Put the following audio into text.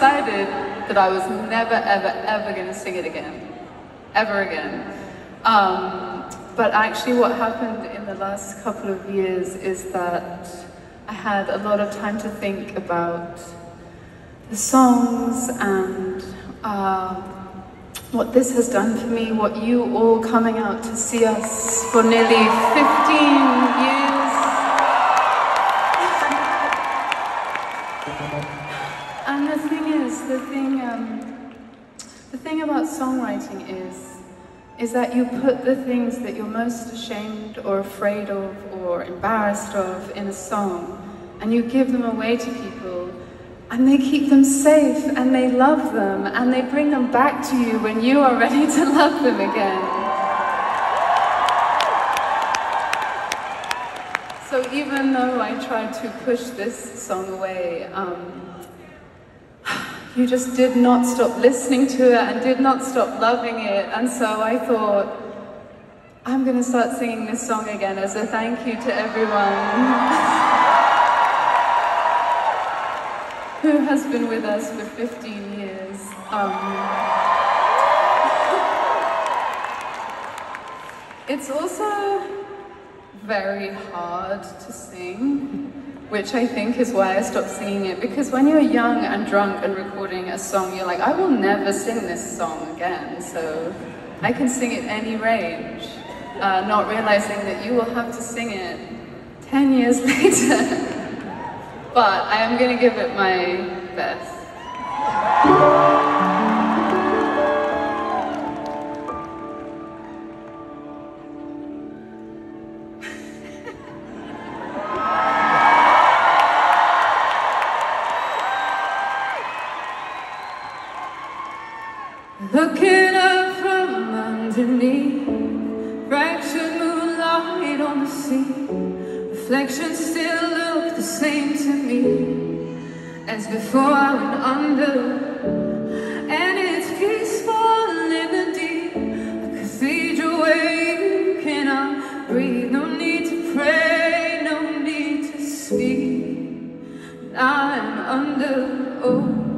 decided that I was never, ever, ever going to sing it again. Ever again. But actually what happened in the last couple of years is that I had a lot of time to think about the songs and what this has done for me, what you all coming out to see us for nearly 15 years. And the thing is, the thing about songwriting is that you put the things that you're most ashamed or afraid of or embarrassed of in a song, and you give them away to people, and they keep them safe, and they love them, and they bring them back to you when you are ready to love them again. So even though I tried to push this song away, you just did not stop listening to it and did not stop loving it. And so I thought, I'm going to start singing this song again as a thank you to everyone who has been with us for 15 years. It's also very hard to sing, which I think is why I stopped singing it, because when you're young and drunk and recording a song, you're like, I will never sing this song again, so I can sing it any range, not realizing that you will have to sing it 10 years later. But I am going to give it my best. Looking up from underneath, fractured moonlight on the sea, reflections still look the same to me as before I went under. And it's peaceful in the deep, a cathedral where you cannot breathe. No need to pray, no need to speak. I'm under. Oh.